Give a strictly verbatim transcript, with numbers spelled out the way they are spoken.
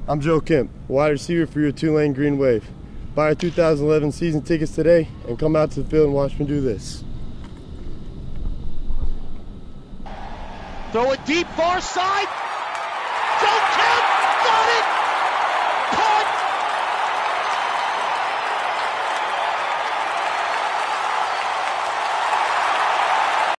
I'm Joe Kemp, wide receiver for your Tulane Green Wave. Buy our two thousand eleven season tickets today and come out to the field and watch me do this. Throw it deep, far side. Joe Kemp got it!